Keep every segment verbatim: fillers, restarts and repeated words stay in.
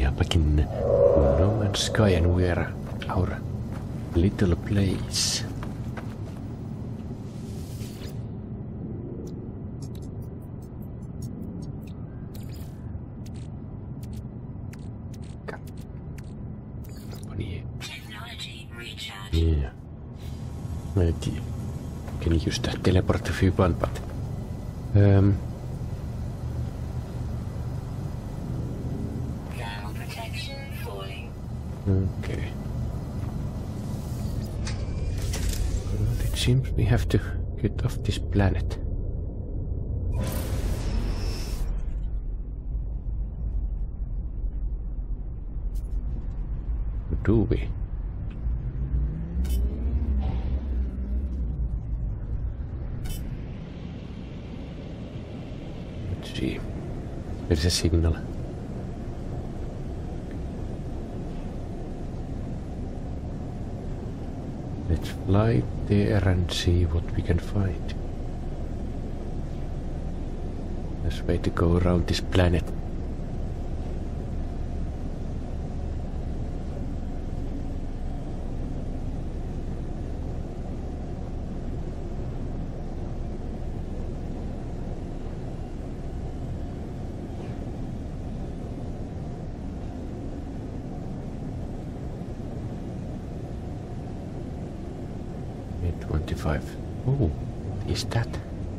are back in No Man's Sky and we are our little place. Yeah. I can use that teleport if you want, but um okay. Well, it seems we have to get off this planet. Or do we? Let's see. There's a signal. Let's fly there and see what we can find. There's a way to go around this planet. twenty-five. Oh, what is that?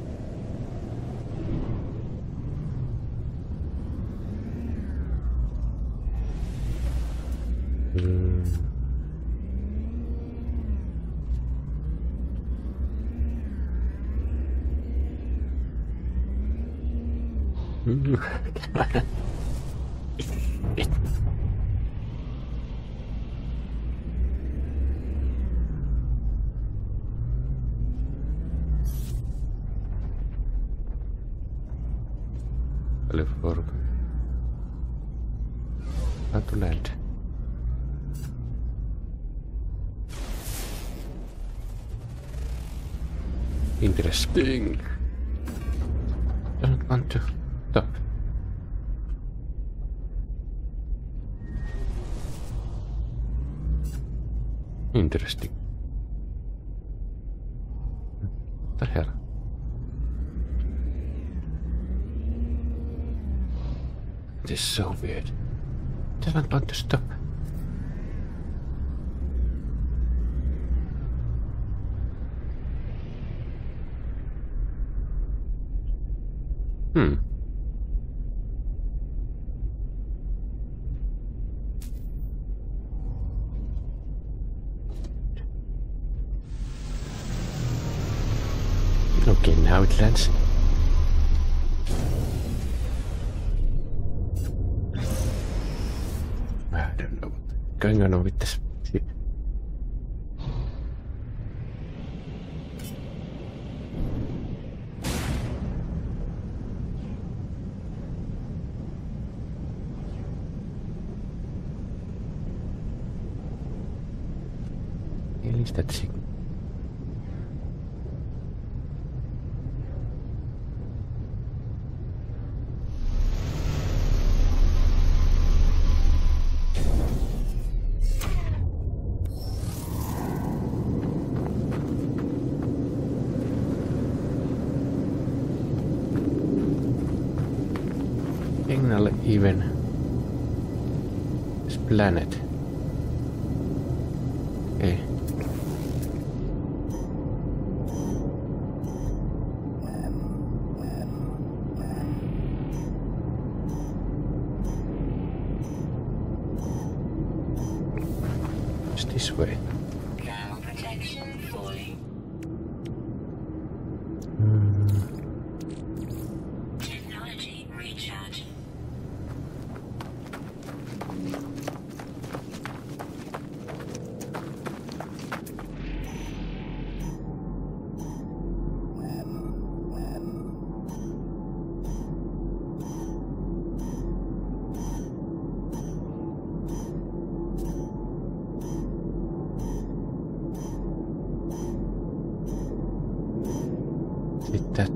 Hmm. it. For how to land. Interesting. Don't want to stop. Interesting. What the hell? This is so weird. Doesn't want to stop. Hmm. Okay, now it lands. I don't know what's going on with this ship. At least that signal. Signal even this planet. Okay. It's this way. Ground protection falling. Technology recharge. That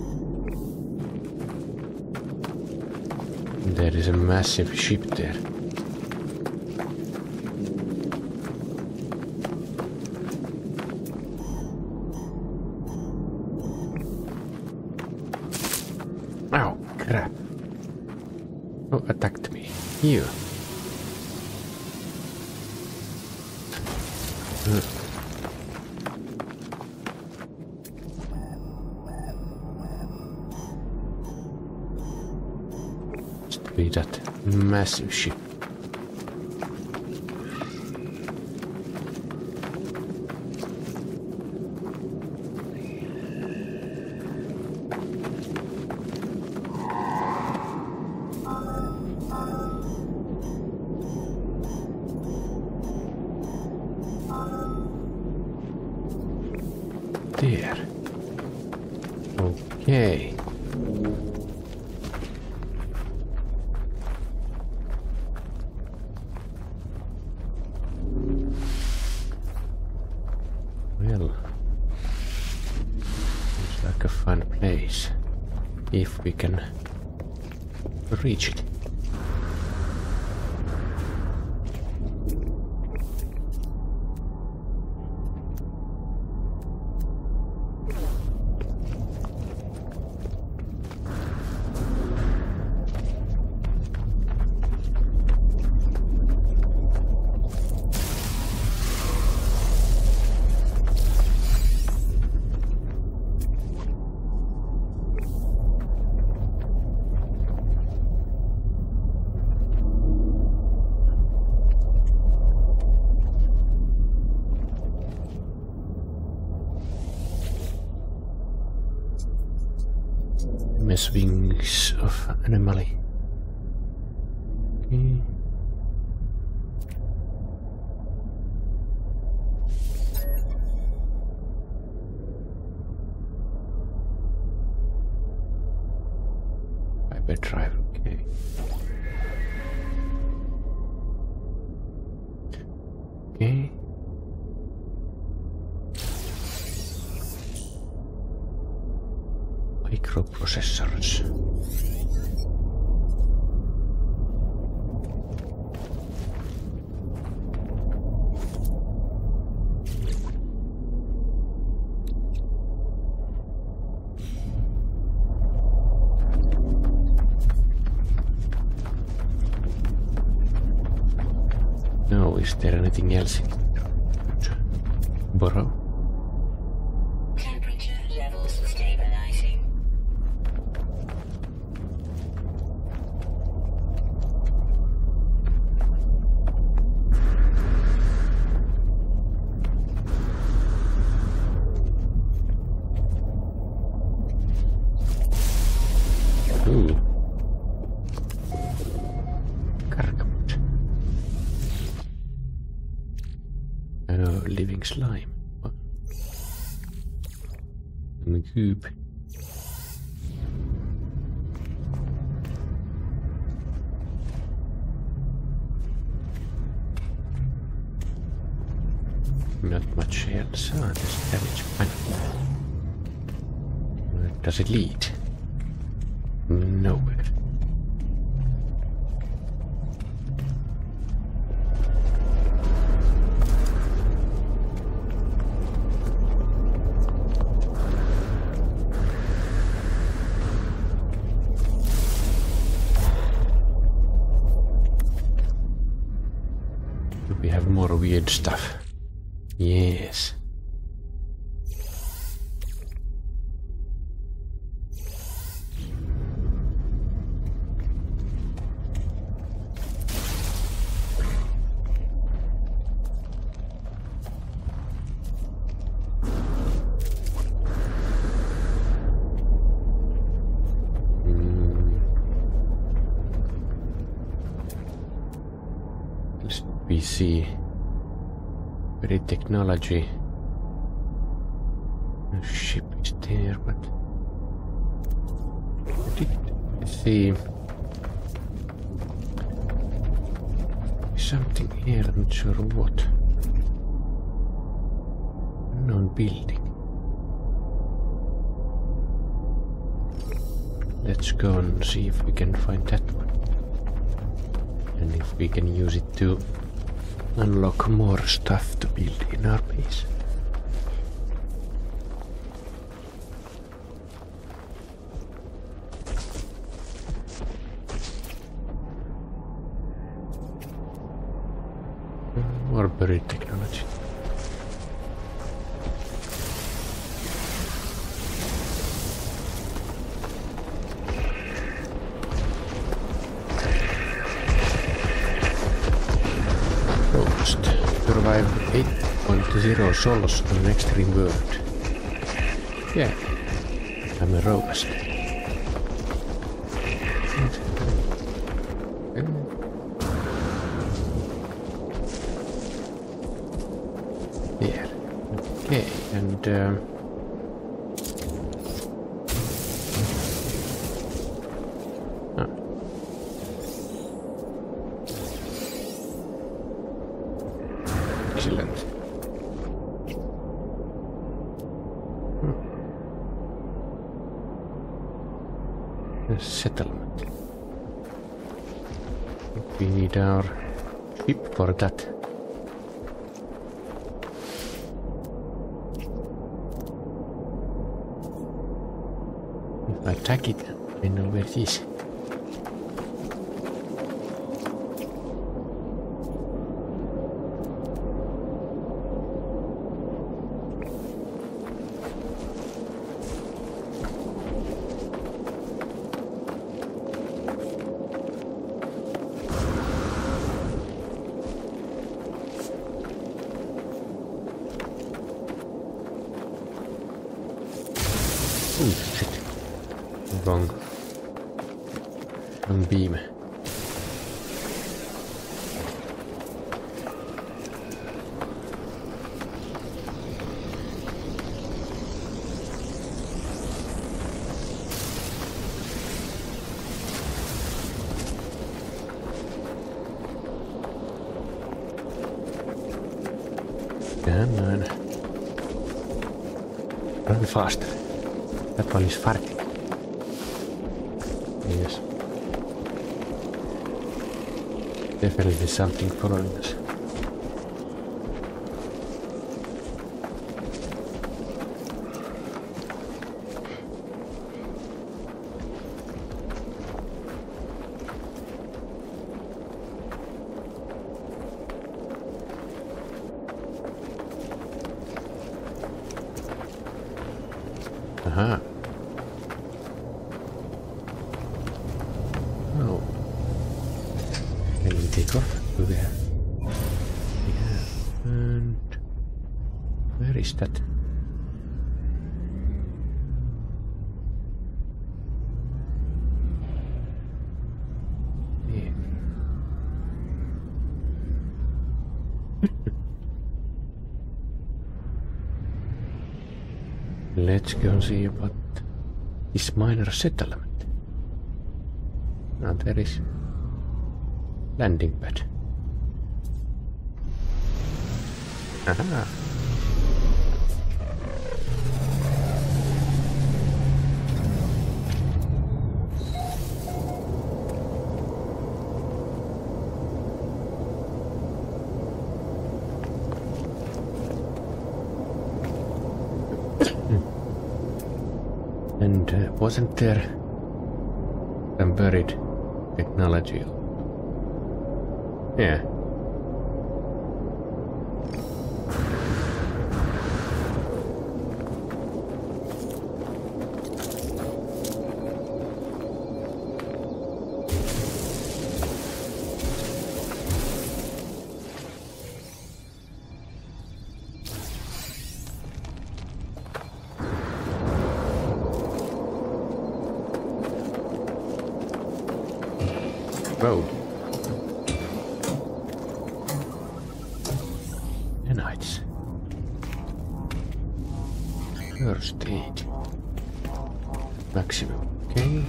there is a massive ship there. crap. Who attacked me? You. Uh. Must be that massive ship. There. Okay. Well, seems like a fun place if we can reach it. Wings of anomaly. Okay. Hyperdrive, okay. Okay. Microprocessors. No, is there anything else to borrow? Temperature levels stabilizing. Ooh. Karkaput. And a living slime. What? And a cube. Not much else. Ah, this damage panel. Where does it lead? Nowhere. We have more weird stuff. Yes. We see very technology. The ship is there, but I did see something here. I'm not sure what. Unknown building. Let's go and see if we can find that one, and if we can use it to unlock more stuff to build in our base. buried technology. Robust. Survive eight point zero souls on an extreme world. Yeah, I'm a robust. Yeah. Okay, and um, ah. Excellent. Hmm. A settlement. We need our ship for that. If I attack it, I know where it is. Oh shit. Wrong. Wrong beam. Come on. Run faster. That one is farting. Yes. Definitely something following us. Aha. Oh. Can we take off? Do we have? Yeah. And where is that? Yeah. Let's go and see about this minor settlement. Now there is landing pad. Aha. And uh, wasn't there some buried technology? Yeah. Road. Nanites. First aid. Maximum. Okay.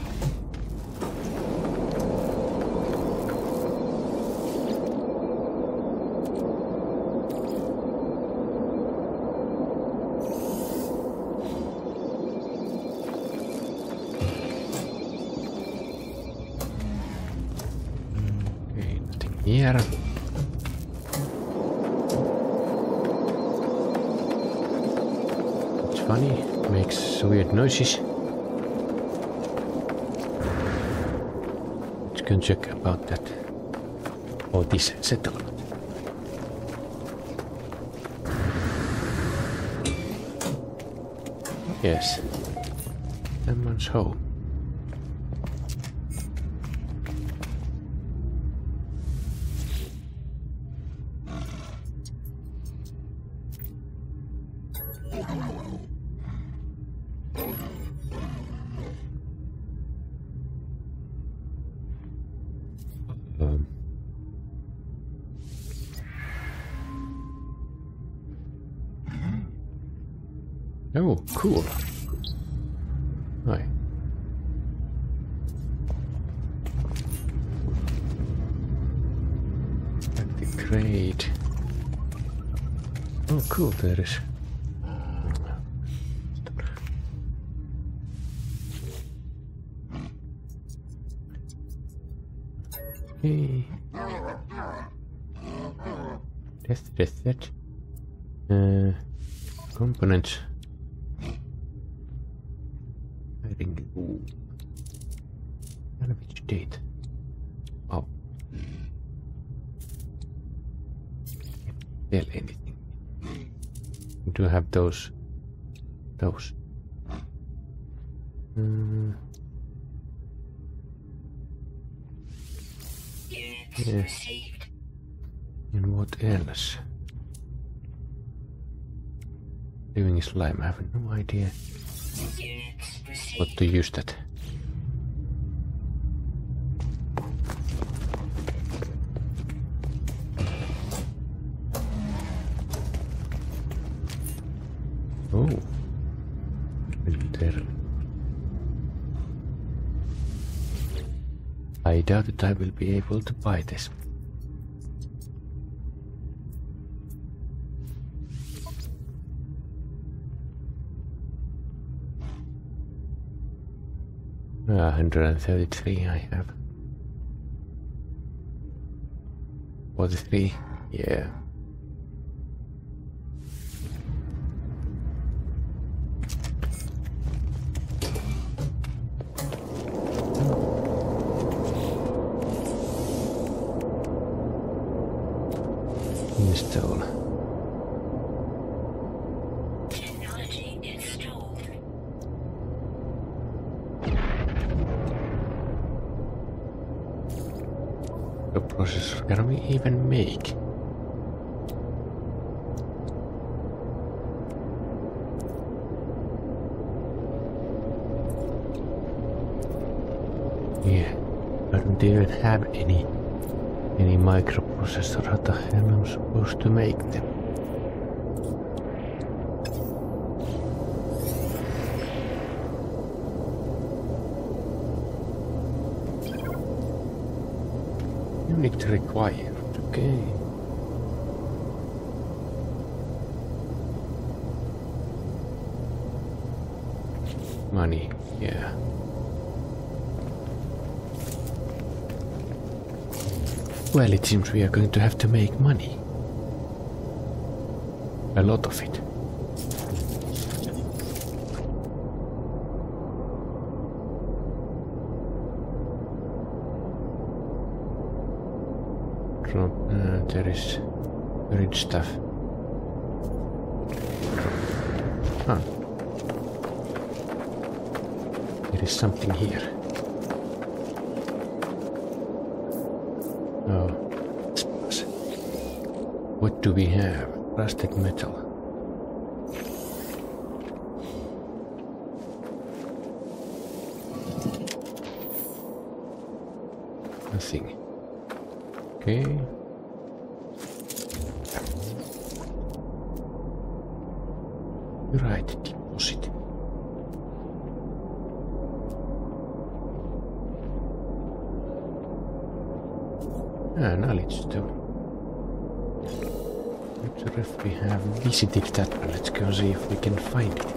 Here. It's funny, makes weird noises. Let's go and check about that. Or this settlement. Yes. Someone's home. Um. Oh, cool. Hi. At the crate. Oh, cool, there is. Okay. Death, death, death. Uh, components. I think. Ooh. Which date? Oh. Can't tell anything. We do have those. Those. Uh, yeah. And what else? Living slime. I have no idea what to use that. Oh, there. I doubt that I will be able to buy this. Uh, one hundred thirty-three I have. forty-three, yeah. Install. Technology installed. The processor can we even make? Yeah, I don't even have any any microprocessor. How the hell am I supposed to make them? Unit required. Okay. Money, yeah. Well, it seems we are going to have to make money. A lot of it. Drop, uh, there is rich stuff. Huh. There is something here. Oh. What do we have? Plastic metal. Nothing. Okay. Right, deposit. Ah, knowledge stone. Not sure if we have visited that one. Let's go see if we can find it.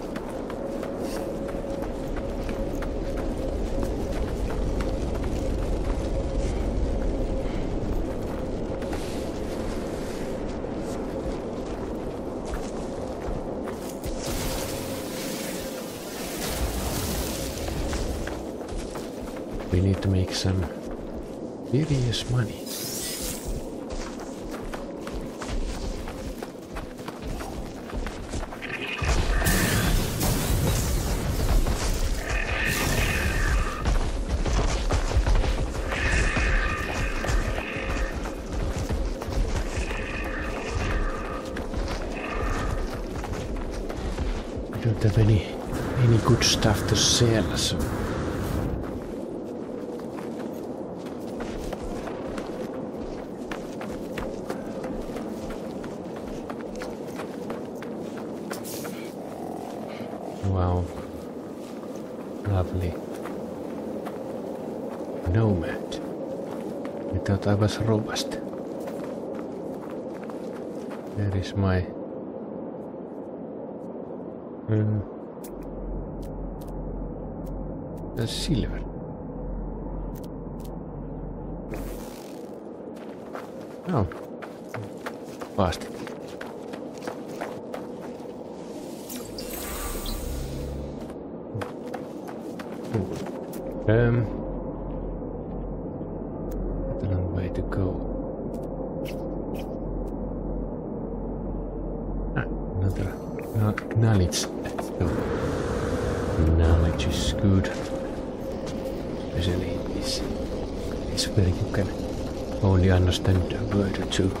We need to make some serious money. don't have any any good stuff to sell, so wow, lovely nomad. I thought I was robust. There is my uh, the silver. Oh, past it. Um, a long way to go. Ah, another uh, knowledge. So, knowledge is good, especially in this, this where you can only understand a word or two.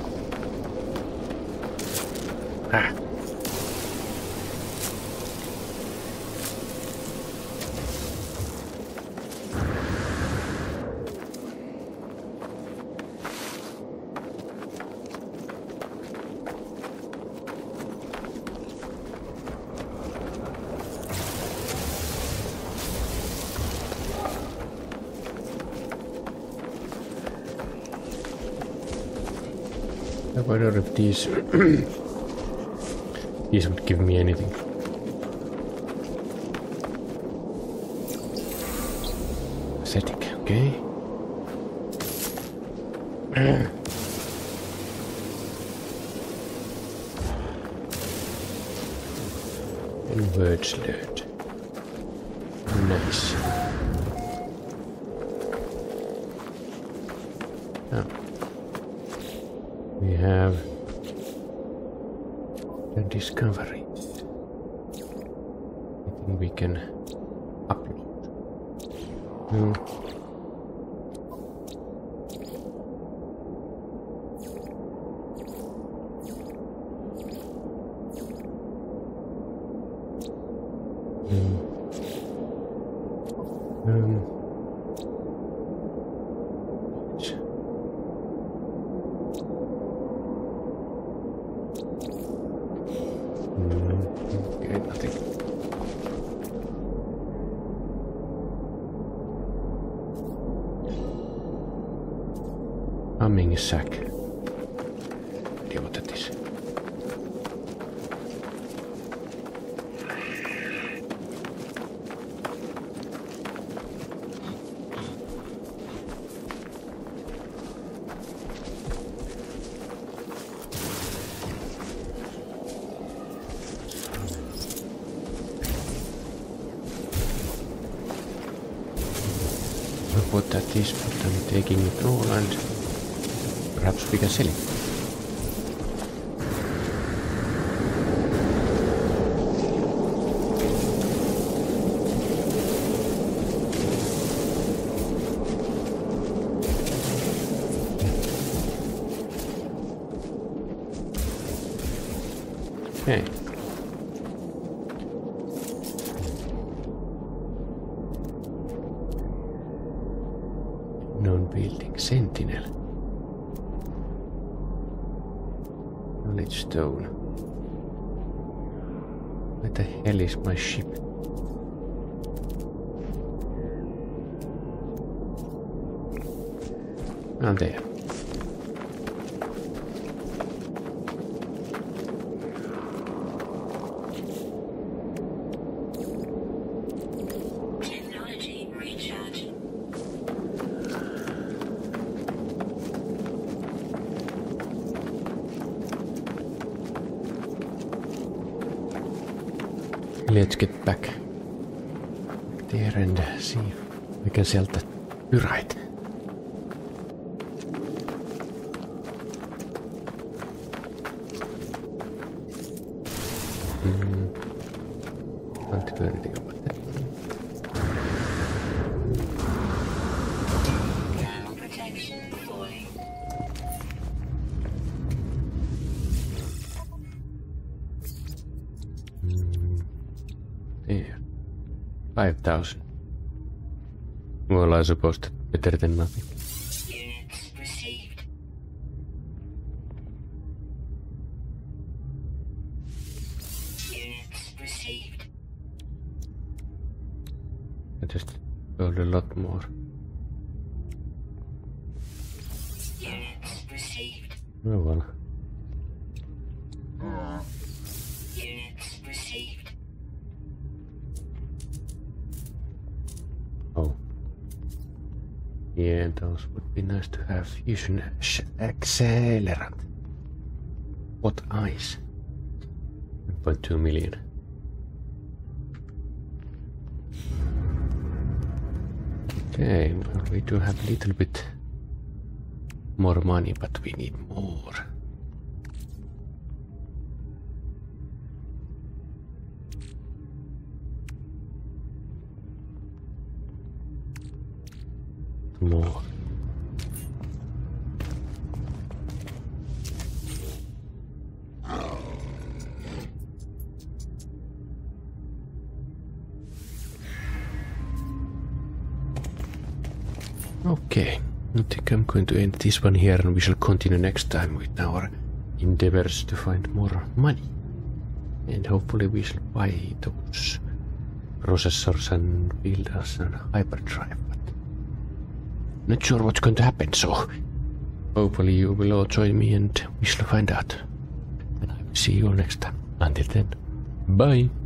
Ah. I wonder if these these would give me anything. Aesthetic, okay. And words learned. Nice. Oh. We have the discoveries. I think we can upload. No. Mm. Um. Okay, nothing. Humming sack. Idea what that is. What that is, but I'm taking it all and perhaps we can sell it. Okay. Non-building sentinel. Knowledge stone. Where the hell is my ship? Ah, there. Let's get back there and see if we can sell that pyrite. Mm. Can't do anything about that. Protection fully. Mm. Five thousand. Well, I suppose that's better than nothing. Units received. Units received. I just sold a lot more. Units received. Oh well. Units received. Oh. Yeah, those would be nice to have. Fusion accelerant. What eyes? one point two million. Okay, well, we do have a little bit more money, but we need more. More. Okay, I think I'm going to end this one here and we shall continue next time with our endeavors to find more money. And hopefully we shall buy those processors and build us an hyperdrive. Not sure what's going to happen, so hopefully you will all join me and we shall find out. And I will see you all next time. Until then, bye!